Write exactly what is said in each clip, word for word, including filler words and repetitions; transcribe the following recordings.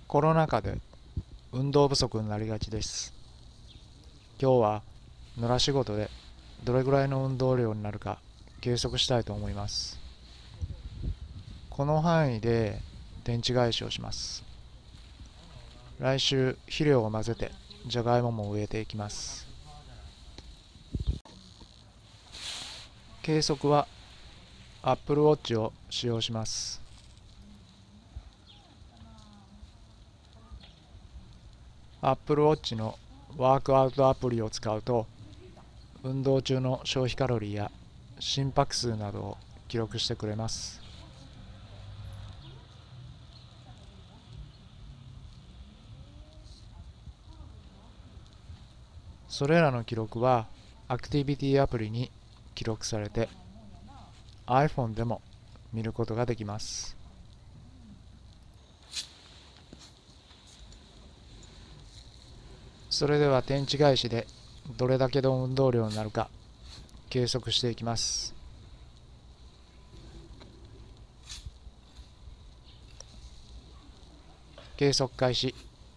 コロナ禍で運動不足になりがちです。今日は野良仕事でどれぐらいの運動量になるか計測したいと思います。この範囲で天地返しをします。来週肥料を混ぜてじゃがいもも植えていきます。計測は Apple Watch を使用します。Apple Watch のワークアウトアプリを使うと、運動中の消費カロリーや心拍数などを記録してくれます。それらの記録はアクティビティアプリに記録されて iPhone でも見ることができます。それでは天地返しでどれだけの運動量になるか計測していきます。計測開始。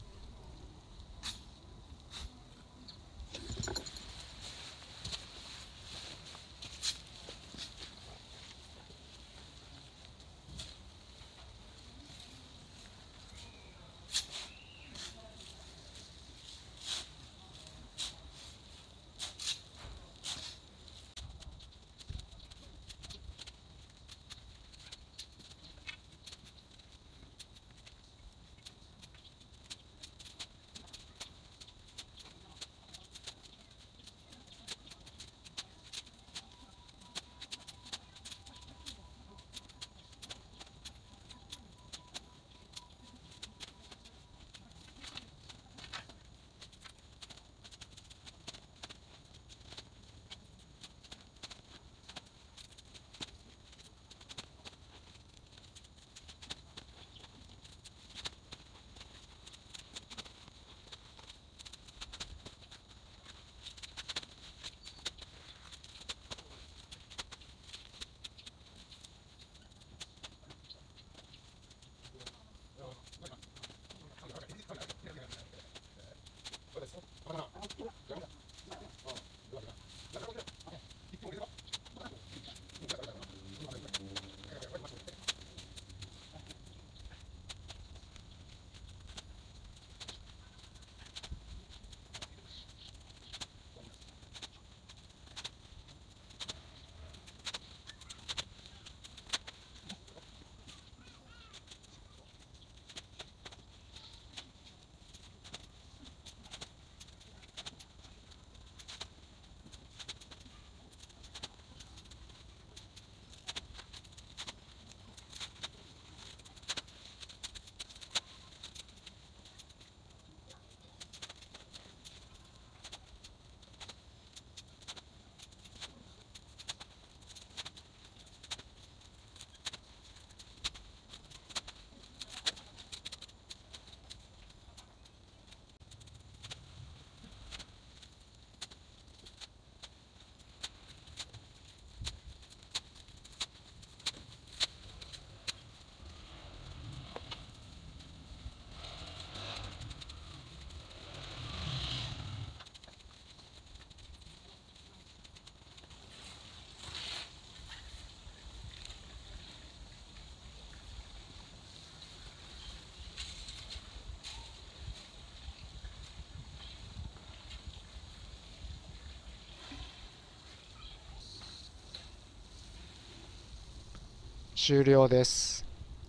終了です。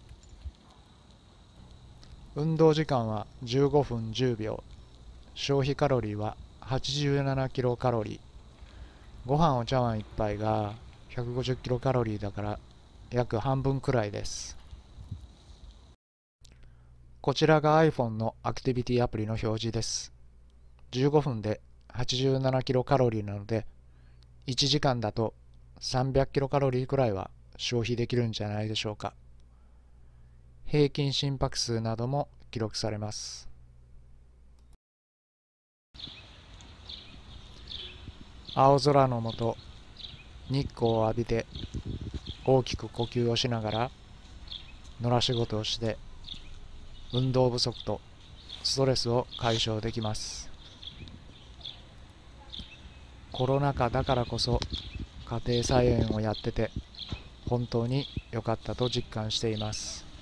運動時間はじゅうごふんじゅうびょう。消費カロリーははちじゅうななキロカロリー。ご飯お茶碗いっぱいがひゃくごじゅうキロカロリーだから約半分くらいです。こちらが iPhone のアクティビティアプリの表示です。じゅうごふんではちじゅうななキロカロリーなので、いちじかんだとさんびゃくキロカロリーくらいは消費できるんじゃないでしょうか。平均心拍数なども記録されます。青空の下、日光を浴びて大きく呼吸をしながら野良仕事をして運動不足とストレスを解消できます。コロナ禍だからこそ家庭菜園をやってて本当に良かったと実感しています。